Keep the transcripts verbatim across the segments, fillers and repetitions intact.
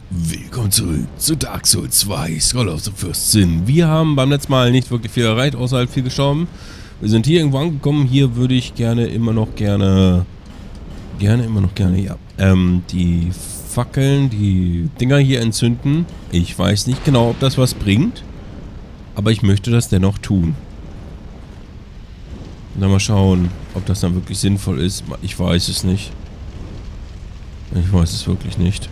Willkommen zurück zu Dark Souls zwei, Skull of the First Sin. Wir haben beim letzten Mal nicht wirklich viel erreicht, außer halt viel gestorben. Wir sind hier irgendwo angekommen. Hier würde ich gerne, immer noch gerne, gerne, immer noch gerne, ja, ähm, die Fackeln, die Dinger hier entzünden. Ich weiß nicht genau, ob das was bringt, aber ich möchte das dennoch tun. Und dann mal schauen, ob das dann wirklich sinnvoll ist. Ich weiß es nicht. Ich weiß es wirklich nicht.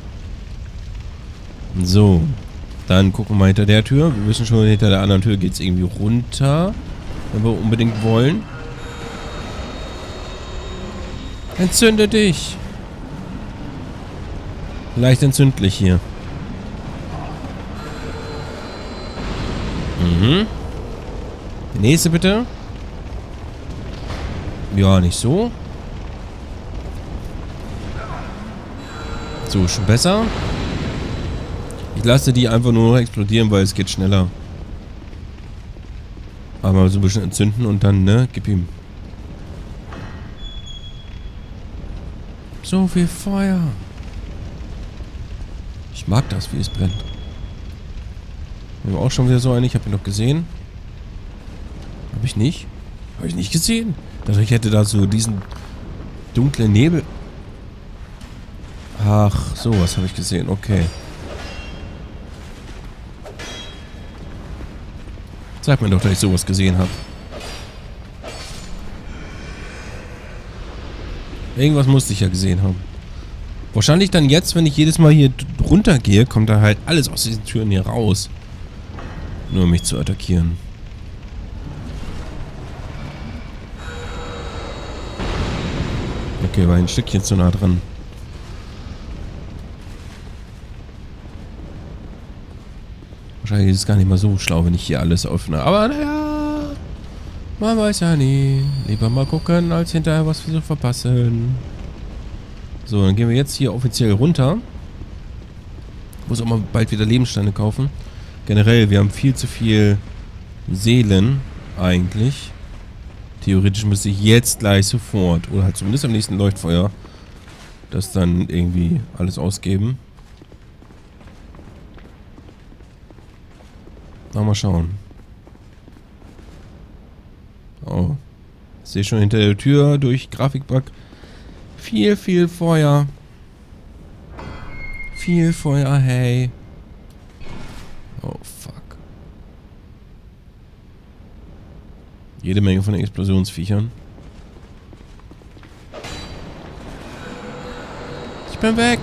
So, dann gucken wir mal hinter der Tür. Wir wissen schon, hinter der anderen Tür geht es irgendwie runter, wenn wir unbedingt wollen. Entzünde dich! Leicht entzündlich hier. Mhm. Die nächste bitte. Ja, nicht so. So, schon besser. Ich lasse die einfach nur noch explodieren, weil es geht schneller. Aber so ein bisschen entzünden und dann, ne, gib ihm. So viel Feuer. Ich mag das, wie es brennt. Wir haben auch schon wieder so eine, ich habe ihn noch gesehen. Habe ich nicht? Habe ich nicht gesehen? Ich dachte, ich hätte da so diesen dunklen Nebel. Ach, sowas habe ich gesehen, okay. Sag mir doch, dass ich sowas gesehen habe. Irgendwas musste ich ja gesehen haben. Wahrscheinlich dann jetzt, wenn ich jedes Mal hier runter gehe, kommt da halt alles aus diesen Türen hier raus. Nur um mich zu attackieren. Okay, war ein Stückchen zu nah dran. Wahrscheinlich ist es gar nicht mal so schlau, wenn ich hier alles öffne. Aber naja, man weiß ja nie. Lieber mal gucken, als hinterher was wir so verpassen. So, dann gehen wir jetzt hier offiziell runter. Muss auch mal bald wieder Lebenssteine kaufen. Generell, wir haben viel zu viel Seelen eigentlich. Theoretisch müsste ich jetzt gleich sofort, oder halt zumindest am nächsten Leuchtfeuer, das dann irgendwie alles ausgeben. Mal schauen. Oh. Ich sehe schon hinter der Tür durch Grafikbug viel, viel Feuer. Viel Feuer, hey. Oh, fuck. Jede Menge von Explosionsviechern. Ich bin weg.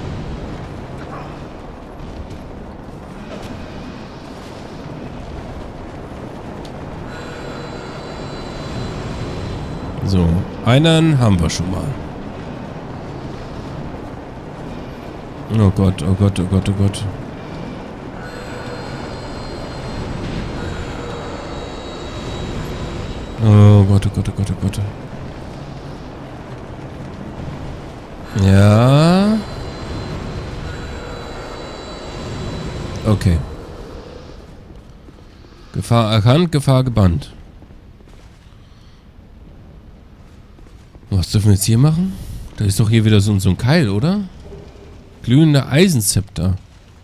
So, einen haben wir schon mal. Oh Gott, oh Gott, oh Gott, oh Gott. Oh Gott, oh Gott, oh Gott, oh Gott. Ja. Okay. Gefahr erkannt, Gefahr gebannt. Was dürfen wir jetzt hier machen? Da ist doch hier wieder so, so ein Keil, oder? Glühende Eisenzepter.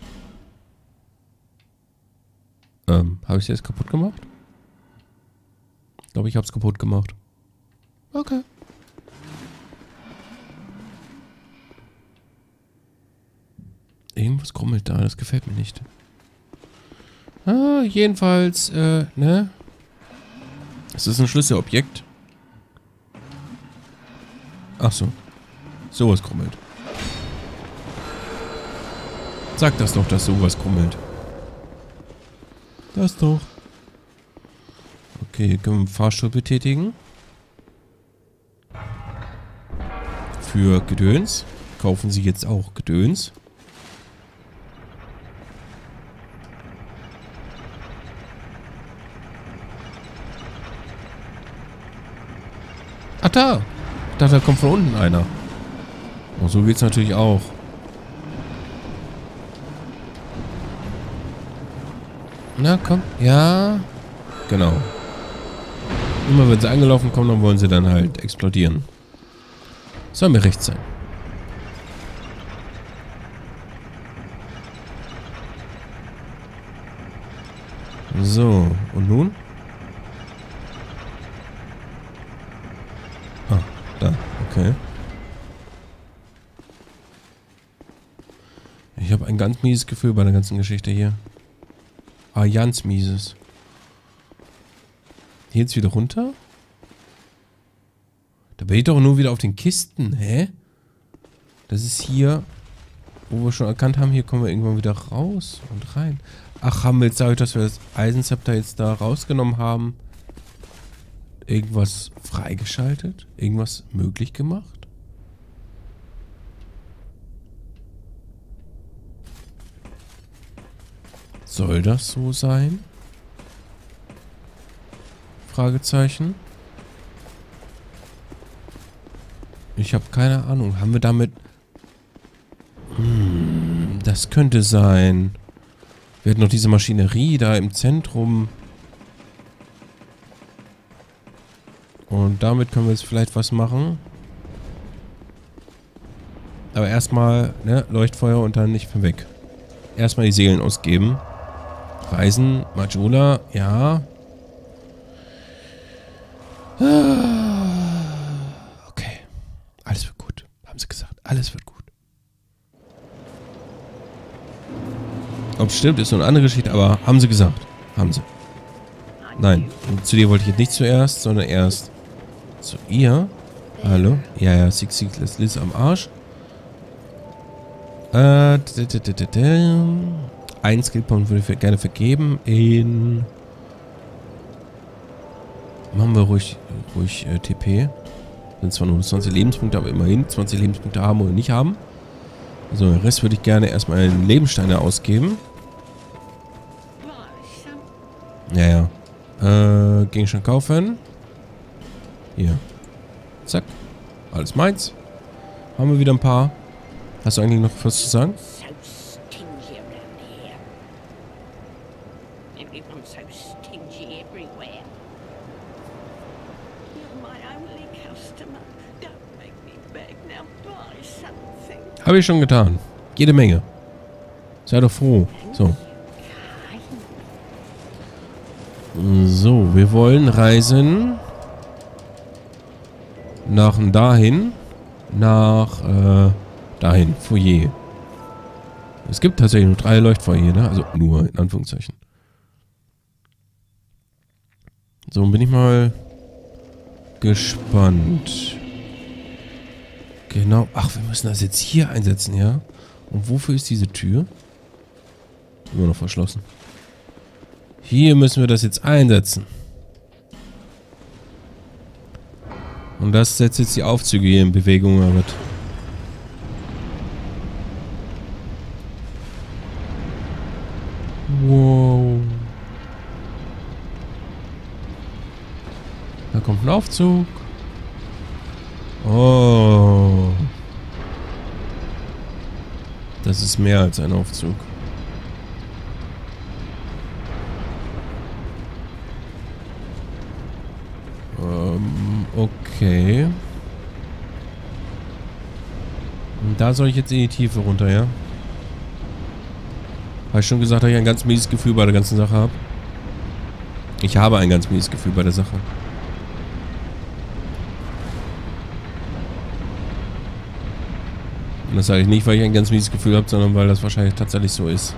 Ähm, habe ich das jetzt kaputt gemacht? Ich glaube, ich habe es kaputt gemacht. Okay. Irgendwas krummelt da, das gefällt mir nicht. Ah, jedenfalls, äh, ne? Es ist ein Schlüsselobjekt. Ach so. Sowas krummelt. Sag das doch, dass sowas krummelt. Das doch. Okay, können wir einen Fahrstuhl betätigen. Für Gedöns. Kaufen Sie jetzt auch Gedöns. Ach da! Ich dachte, da kommt von unten einer. Und so geht's natürlich auch. Na, komm. Ja. Genau. Immer wenn sie angelaufen kommen, dann wollen sie dann halt explodieren. Soll mir recht sein. So, und nun? Ah, da, okay. Ich habe ein ganz mieses Gefühl bei der ganzen Geschichte hier. Ah, ganz mieses. Hier jetzt wieder runter? Da bin ich doch nur wieder auf den Kisten, hä? Das ist hier, wo wir schon erkannt haben, hier kommen wir irgendwann wieder raus und rein. Ach, haben wir jetzt dadurch, dass wir das Eisenzepter jetzt da rausgenommen haben, irgendwas freigeschaltet? Irgendwas möglich gemacht? Soll das so sein? Fragezeichen. Ich habe keine Ahnung. Haben wir damit... Hm, das könnte sein. Wir hatten noch diese Maschinerie da im Zentrum. Und damit können wir jetzt vielleicht was machen. Aber erstmal, ne, Leuchtfeuer und dann nicht mehr weg. Erstmal die Seelen ausgeben. Reisen, Majula, ja. Okay. Alles wird gut. Haben sie gesagt. Alles wird gut. Ob es stimmt, ist so eine andere Geschichte, aber haben sie gesagt. Haben sie. Nein. Und zu dir wollte ich jetzt nicht zuerst, sondern erst zu ihr. Hallo? Ja, ja, Six Six Liz am Arsch. Äh, ein Skillpunkt würde ich gerne vergeben in... Machen wir ruhig, ruhig äh, T P. Sind zwar nur zwanzig Lebenspunkte, aber immerhin zwanzig Lebenspunkte haben oder nicht haben. Also den Rest würde ich gerne erstmal in Lebenssteine ausgeben. Ja, ja. Äh, Gegenstand kaufen. Hier. Zack. Alles meins. Haben wir wieder ein paar. Hast du eigentlich noch was zu sagen? Habe ich schon getan. Jede Menge. Sei doch froh. So. So, wir wollen reisen nach dahin. Nach, äh, dahin. Foyer. Es gibt tatsächlich nur drei Leuchtfeuer hier, ne? Also nur, in Anführungszeichen. So, bin ich mal gespannt. Genau. Ach, wir müssen das jetzt hier einsetzen, ja? Und wofür ist diese Tür? Immer noch verschlossen. Hier müssen wir das jetzt einsetzen. Und das setzt jetzt die Aufzüge hier in Bewegung, oder was? Wow. Da kommt ein Aufzug. Oh. Das ist mehr als ein Aufzug. Ähm, okay. Und da soll ich jetzt in die Tiefe runter, ja? Habe ich schon gesagt, dass ich ein ganz mieses Gefühl bei der ganzen Sache habe? Ich habe ein ganz mieses Gefühl bei der Sache. Und das sage ich nicht, weil ich ein ganz mieses Gefühl habe, sondern weil das wahrscheinlich tatsächlich so ist.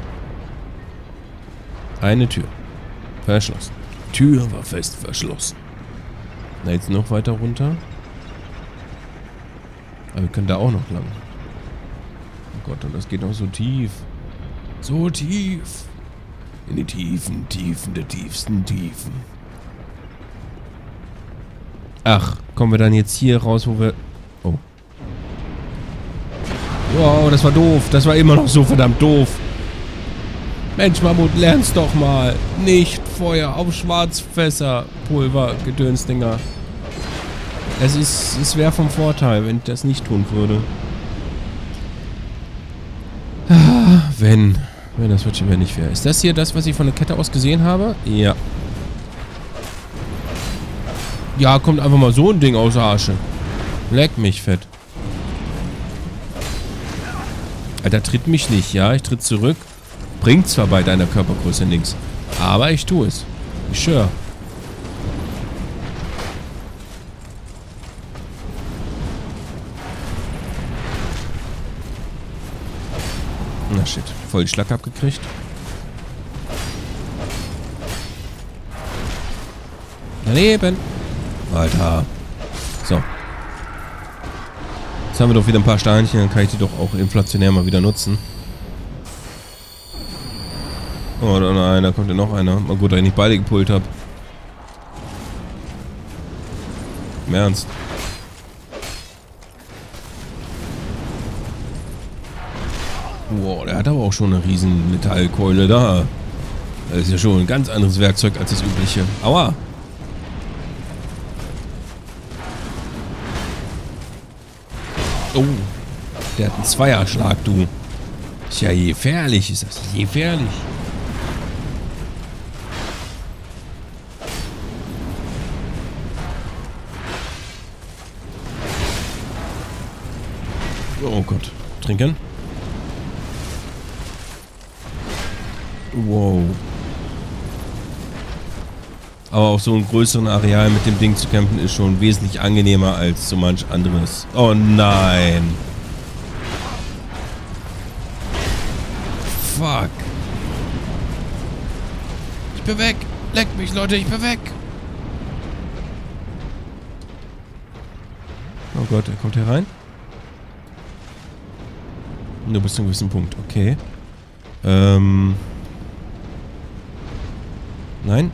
Eine Tür. Verschlossen. Tür war fest verschlossen. Na, jetzt noch weiter runter. Aber wir können da auch noch lang. Oh Gott, und das geht auch so tief. So tief. In die tiefen Tiefen der tiefsten Tiefen. Ach, kommen wir dann jetzt hier raus, wo wir... Oh. Wow, das war doof. Das war immer noch so verdammt doof. Mensch, Mammut, lern's doch mal. Nicht Feuer auf Schwarzfässer, Pulver, Gedönsdinger. Es ist, es wäre vom Vorteil, wenn ich das nicht tun würde. Ah, wenn. Wenn das wird schon wieder nicht fair. Ist das hier das, was ich von der Kette aus gesehen habe? Ja. Ja, kommt einfach mal so ein Ding aus der Asche. Leck mich fett. Alter, tritt mich nicht, ja? Ich tritt zurück. Bringt zwar bei deiner Körpergröße nichts. Aber ich tue es. Ich schwöre. Na shit. Voll den Schlag abgekriegt. Daneben. Alter. So. Jetzt haben wir doch wieder ein paar Steinchen. Dann kann ich die doch auch inflationär mal wieder nutzen. Oh nein, da kommt ja noch einer. Mal gut, dass ich nicht beide gepult habe. Im Ernst. Wow, der hat aber auch schon eine riesen Metallkeule da. Das ist ja schon ein ganz anderes Werkzeug als das übliche. Aua! Oh, der hat einen Zweierschlag, du. Ist ja gefährlich, ist das gefährlich. Oh Gott. Trinken. Wow. Aber auf so einem größeren Areal mit dem Ding zu kämpfen ist schon wesentlich angenehmer als so manch anderes. Oh nein. Fuck. Ich bin weg. Leck mich, Leute, ich bin weg. Oh Gott, er kommt hier rein. Nur bis zu einem gewissen Punkt. Okay. Ähm. Nein.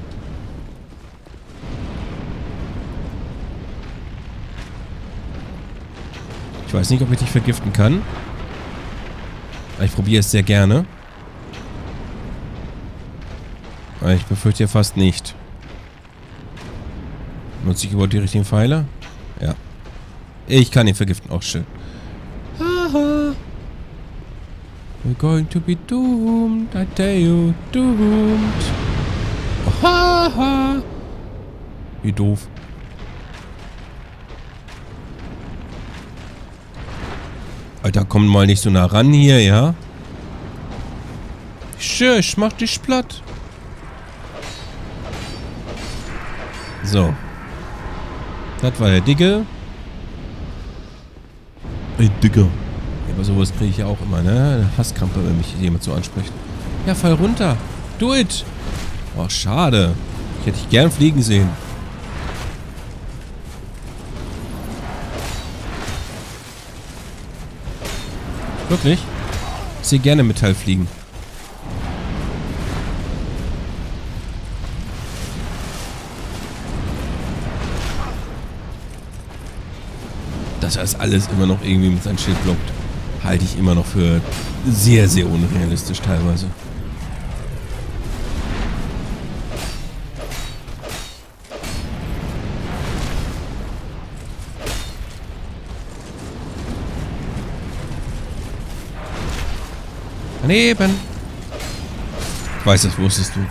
Ich weiß nicht, ob ich dich vergiften kann. Aber ich probiere es sehr gerne. Aber ich befürchte ja fast nicht. Nutze ich überhaupt die richtigen Pfeile? Ja. Ich kann ihn vergiften. Auch schön. Haha. We're going to be doomed. I tell you, doomed. Haha. Wie doof. Alter, komm mal nicht so nah ran hier, ja? Tschüss, mach dich platt. So. Das war der Dicke. Ey, Dicker. Ja, aber sowas kriege ich ja auch immer, ne? Hasskrampe, wenn mich jemand so anspricht. Ja, fall runter. Do it. Oh, schade. Ich hätte dich gern fliegen sehen. Wirklich? Ich sehe gerne Metall fliegen. Dass er das alles immer noch irgendwie mit seinem Schild blockt, halte ich immer noch für sehr, sehr unrealistisch teilweise. Daneben. Ich weiß, das wusstest du.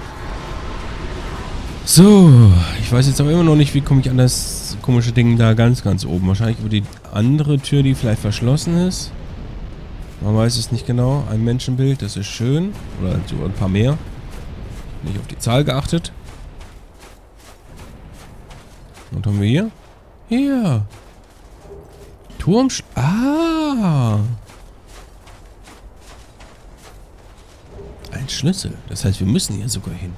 So, ich weiß jetzt aber immer noch nicht, wie komme ich an das komische Ding da ganz, ganz oben. Wahrscheinlich über die andere Tür, die vielleicht verschlossen ist. Man weiß es nicht genau. Ein Menschenbild, das ist schön. Oder sogar ein paar mehr. Nicht auf die Zahl geachtet. Und haben wir hier? Hier. Turmsch... Ah. Ein Schlüssel. Das heißt, wir müssen hier sogar hin.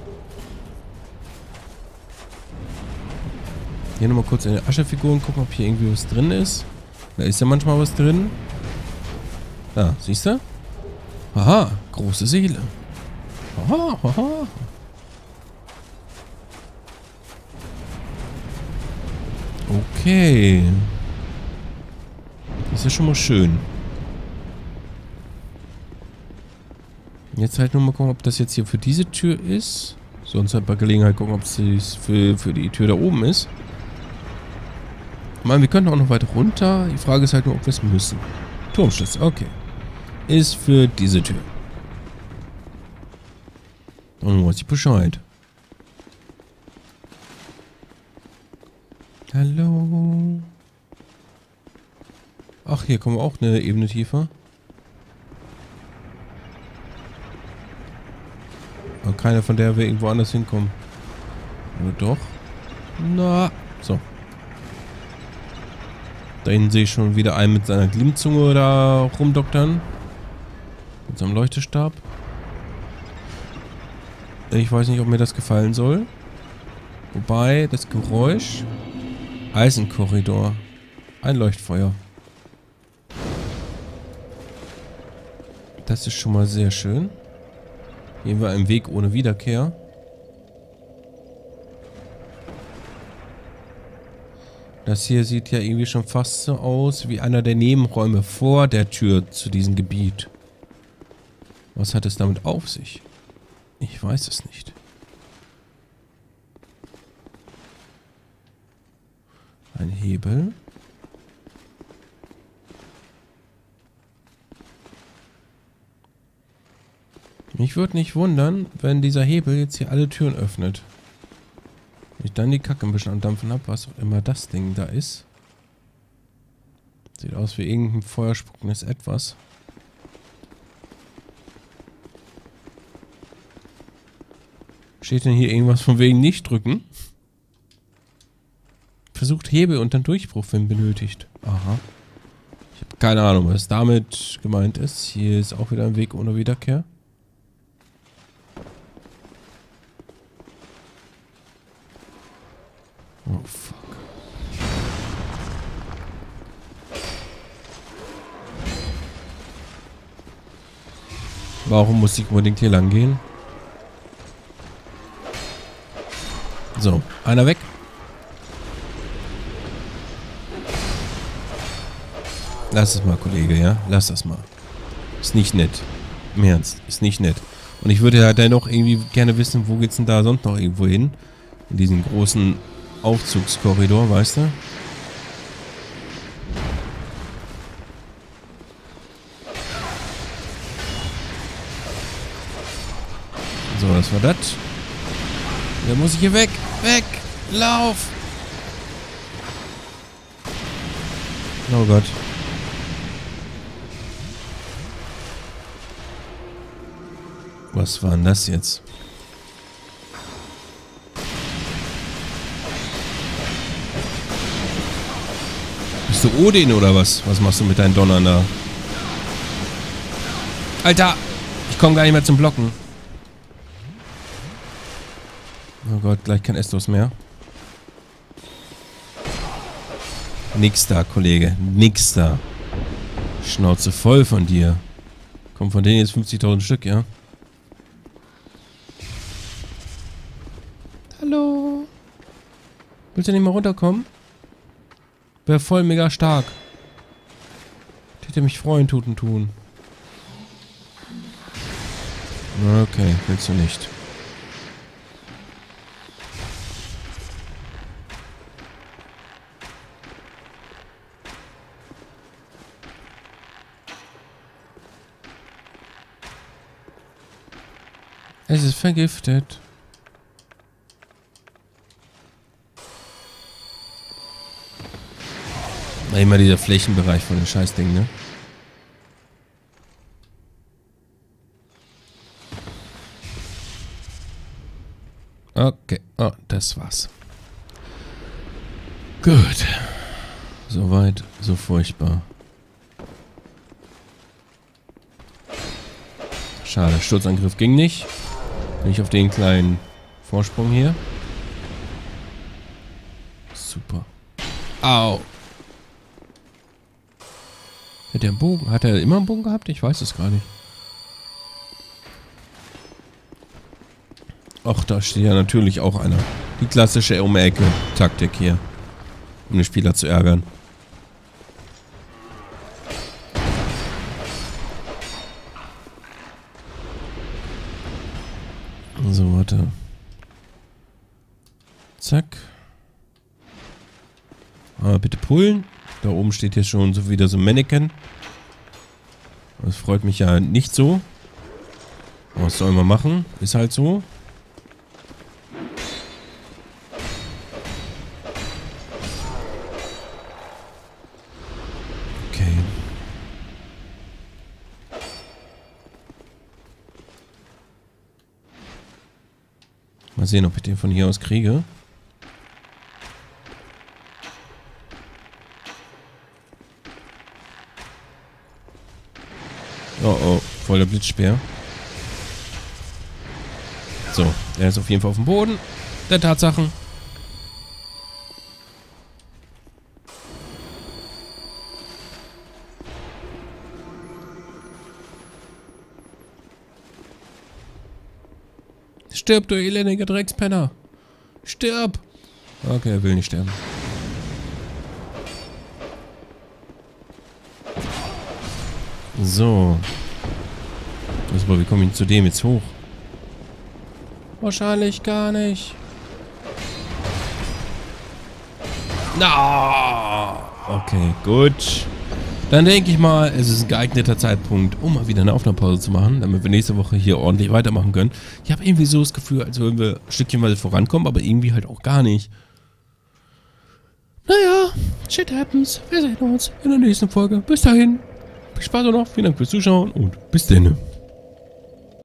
Hier nochmal kurz in die Aschefiguren gucken, ob hier irgendwie was drin ist. Da ist ja manchmal was drin. Da, siehst du? Aha, große Seele. Aha, aha. Okay. Das ist ja schon mal schön. Jetzt halt nur mal gucken, ob das jetzt hier für diese Tür ist. Sonst halt bei Gelegenheit gucken, ob es für, für die Tür da oben ist. Ich meine, wir können auch noch weiter runter. Die Frage ist halt nur, ob wir es müssen. Turmschlüssel, okay. Ist für diese Tür. Dann weiß ich Bescheid. Hallo. Ach, hier kommen wir auch eine Ebene tiefer. Aber keine, von der wir irgendwo anders hinkommen. Oder doch? Na, so. Da hinten sehe ich schon wieder einen mit seiner Glimmzunge da rumdoktern. Mit seinem Leuchtestab. Ich weiß nicht, ob mir das gefallen soll. Wobei, das Geräusch... Eisenkorridor. Ein Leuchtfeuer. Das ist schon mal sehr schön. Gehen wir einen Weg ohne Wiederkehr. Das hier sieht ja irgendwie schon fast so aus wie einer der Nebenräume vor der Tür zu diesem Gebiet. Was hat es damit auf sich? Ich weiß es nicht. Ein Hebel. Mich würde nicht wundern, wenn dieser Hebel jetzt hier alle Türen öffnet. Wenn ich dann die Kacke ein bisschen am Dampfen habe, was auch immer das Ding da ist. Sieht aus wie irgendein feuerspuckendes Etwas. Steht denn hier irgendwas von wegen nicht drücken? Versucht Hebel und dann Durchbruch, wenn benötigt. Aha. Ich habe keine Ahnung, was damit gemeint ist. Hier ist auch wieder ein Weg ohne Wiederkehr. Oh, fuck. Warum muss ich unbedingt hier lang gehen? So, einer weg. Lass es mal, Kollege, ja? Lass das mal. Ist nicht nett. Im Ernst, ist nicht nett. Und ich würde ja dennoch irgendwie gerne wissen, wo geht's denn da sonst noch irgendwo hin? In diesem großen Aufzugskorridor, weißt du? So, das war das. Da muss ich hier weg. Weg! Lauf! Oh Gott. Was war denn das jetzt? Bist du Odin oder was? Was machst du mit deinen Donnern da? Alter! Ich komme gar nicht mehr zum Blocken. Oh Gott, gleich kein Estus mehr. Nix da, Kollege. Nix da. Schnauze voll von dir. Kommt von denen jetzt fünfzigtausend Stück, ja? Hallo? Willst du nicht mal runterkommen? Wäre voll mega stark. Täte mich freuen, tuten tun. Okay, willst du nicht. Es ist vergiftet. Immer dieser Flächenbereich von dem Scheißding, ne? Okay, oh, das war's. Gut. Soweit, so furchtbar. Schade, Sturzangriff ging nicht. Bin ich auf den kleinen Vorsprung hier. Super. Au. Hat der einen Bogen? Hat er immer einen Bogen gehabt? Ich weiß es gar nicht. Ach, da steht ja natürlich auch einer. Die klassische Um-Ecke-Taktik hier. Um den Spieler zu ärgern. So, warte. Zack. Aber bitte pullen. Da oben steht jetzt schon so wieder so ein Mannequin. Das freut mich ja nicht so. Was soll man machen? Ist halt so. Okay. Mal sehen, ob ich den von hier aus kriege. Oh oh, voller Blitzspeer. So, der ist auf jeden Fall auf dem Boden der Tatsachen. Stirb, du elendiger Dreckspenner. Stirb. Okay, er will nicht sterben. So. Also, wie komme ich zu dem jetzt hoch? Wahrscheinlich gar nicht. Na. Okay, gut. Dann denke ich mal, es ist ein geeigneter Zeitpunkt, um mal wieder eine Aufnahmepause zu machen, damit wir nächste Woche hier ordentlich weitermachen können. Ich habe irgendwie so das Gefühl, als würden wir stückchenweise vorankommen, aber irgendwie halt auch gar nicht. Naja, shit happens. Wir sehen uns in der nächsten Folge. Bis dahin. Viel Spaß noch. Vielen Dank fürs Zuschauen und bis dann.